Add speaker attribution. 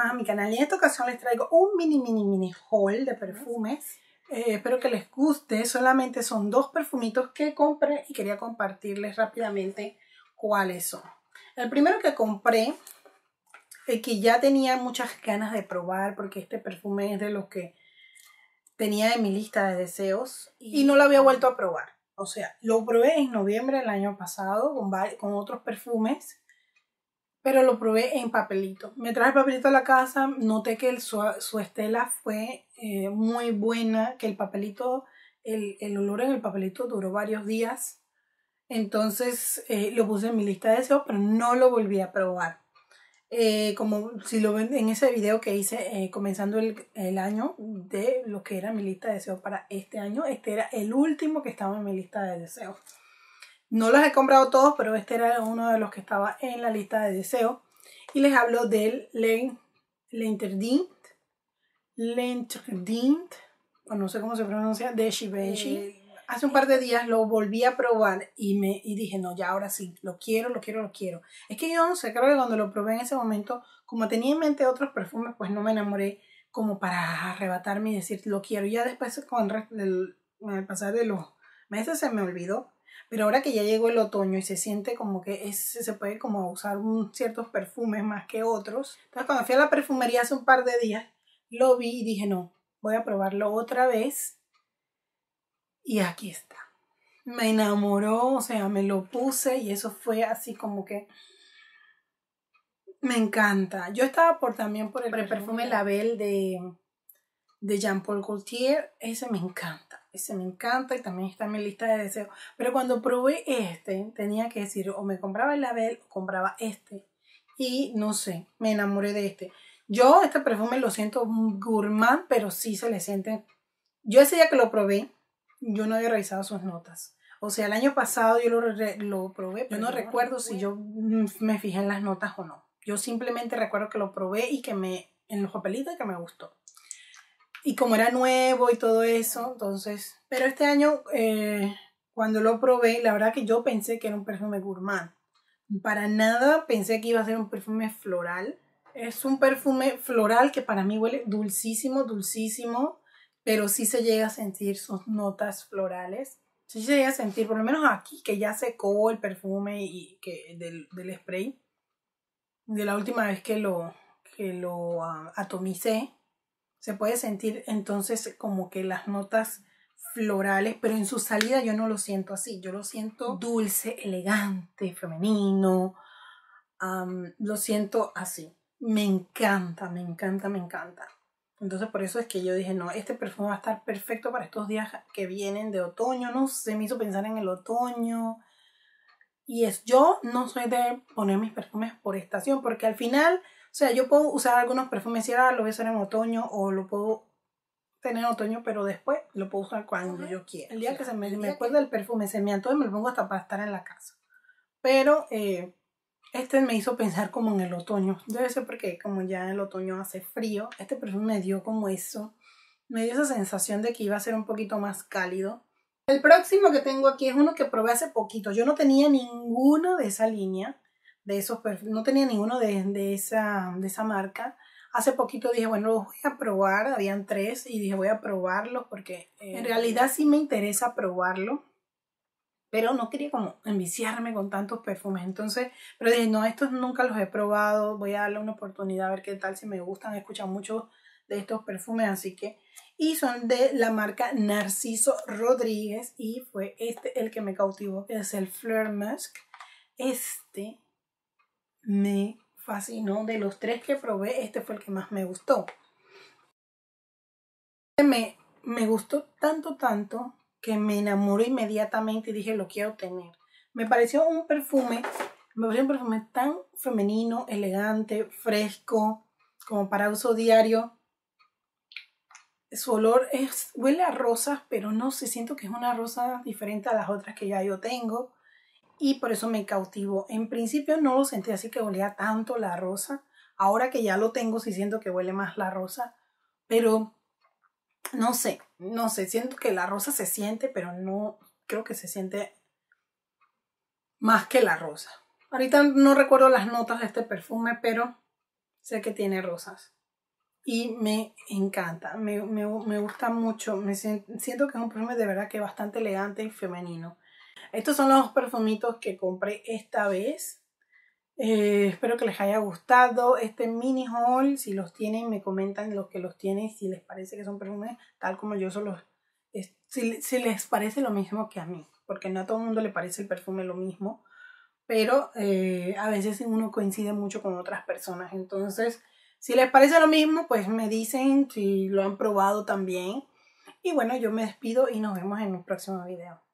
Speaker 1: más a mi canal. Y en esta ocasión les traigo un mini haul de perfumes. Espero que les guste. Solamente son 2 perfumitos que compré y quería compartirles rápidamente cuáles son. El primero que compré, el que ya tenía muchas ganas de probar, porque este perfume es de los que tenía en mi lista de deseos y no lo había vuelto a probar. O sea, lo probé en noviembre del año pasado con otros perfumes, pero lo probé en papelito. Me traje el papelito a la casa, noté que su estela fue muy buena, que el papelito, el olor en el papelito duró varios días. Entonces lo puse en mi lista de deseos, pero no lo volví a probar. Como si lo ven en ese video que hice comenzando el año de lo que era mi lista de deseos para este año, este era el último que estaba en mi lista de deseos. No los he comprado todos, pero este era uno de los que estaba en la lista de deseos. Y les hablo del L'Interdit, o no sé cómo se pronuncia, de Givenchy. Hace un par de días lo volví a probar y dije, no, ya ahora sí, lo quiero. Es que yo no sé, creo que cuando lo probé en ese momento, como tenía en mente otros perfumes, pues no me enamoré como para arrebatarme y decir, lo quiero. Ya después, con el pasar de los meses, se me olvidó. Pero ahora que ya llegó el otoño y se siente como que se puede como usar ciertos perfumes más que otros. Entonces cuando fui a la perfumería hace un par de días, lo vi y dije, no, voy a probarlo otra vez. Y aquí está. Me enamoró, o sea, me lo puse y eso fue así como que me encanta. Yo estaba también por el perfume Label de Jean Paul Gaultier. Ese me encanta y también está en mi lista de deseos. Pero cuando probé este, tenía que decir o me compraba el Label o compraba este. Y no sé, me enamoré de este. Yo este perfume lo siento gourmand, pero sí se le siente. Yo ese día que lo probé, yo no había revisado sus notas. O sea, el año pasado yo lo probé, pero yo no recuerdo si yo me fijé en las notas o no. Yo simplemente recuerdo que lo probé y que en los papelitos y que me gustó. Y como era nuevo y todo eso, entonces... Pero este año, cuando lo probé, la verdad que yo pensé que era un perfume gourmand. Para nada pensé que iba a ser un perfume floral. Es un perfume floral que para mí huele dulcísimo, pero sí se llega a sentir sus notas florales. Sí se llega a sentir, por lo menos aquí, que ya secó el perfume y del spray. De la última vez que lo atomicé, se puede sentir entonces como que las notas florales, pero en su salida yo no lo siento así. Yo lo siento dulce, elegante, femenino. Lo siento así. Me encanta. Entonces por eso es que yo dije, no, este perfume va a estar perfecto para estos días que vienen de otoño. No sé, me hizo pensar en el otoño. Y yo no soy de poner mis perfumes por estación, porque al final, o sea, yo puedo usar algunos perfumes y ahora lo voy a usar en otoño o lo puedo tener en otoño, pero después lo puedo usar cuando yo quiera. El día que se me acuerda el perfume, se me antoja y me lo pongo hasta para estar en la casa. Pero este me hizo pensar como en el otoño. Debe ser porque como ya en el otoño hace frío, este perfume me dio como eso. Me dio esa sensación de que iba a ser un poquito más cálido. El próximo que tengo aquí es uno que probé hace poquito. Yo no tenía ninguno de esa línea, de esos perfumes, no tenía ninguno de esa marca. Hace poquito dije, bueno, los voy a probar. Habían 3 y dije, voy a probarlos porque en realidad sí me interesa probarlo. Pero no quería como enviciarme con tantos perfumes. Entonces, pero dije, no, estos nunca los he probado. Voy a darle una oportunidad a ver qué tal, si me gustan. He escuchado mucho de estos perfumes, así que... Y son de la marca Narciso Rodríguez. Y fue este el que me cautivó. Es el Fleur Musk. Este me fascinó. De los 3 que probé, este fue el que más me gustó. Me gustó tanto que me enamoré inmediatamente y dije, lo quiero tener. Me pareció un perfume tan femenino, elegante, fresco, como para uso diario. Su olor huele a rosas, pero no sé, siento que es una rosa diferente a las otras que ya yo tengo. Y por eso me cautivó. En principio no lo sentí así que olía tanto la rosa. Ahora que ya lo tengo, sí siento que huele más la rosa. Pero... no sé, siento que la rosa se siente, pero no creo que se siente más que la rosa. Ahorita no recuerdo las notas de este perfume, pero sé que tiene rosas. y me encanta, me gusta mucho, siento que es un perfume de verdad que es bastante elegante y femenino. Estos son los perfumitos que compré esta vez. Espero que les haya gustado este mini haul. Si los tienen, me comentan los que los tienen, si les parece que son perfumes tal como yo solo, si les parece lo mismo que a mí, porque no a todo el mundo le parece el perfume lo mismo, pero a veces uno coincide mucho con otras personas. Entonces, si les parece lo mismo, pues me dicen si lo han probado también. Y bueno, yo me despido y nos vemos en un próximo video.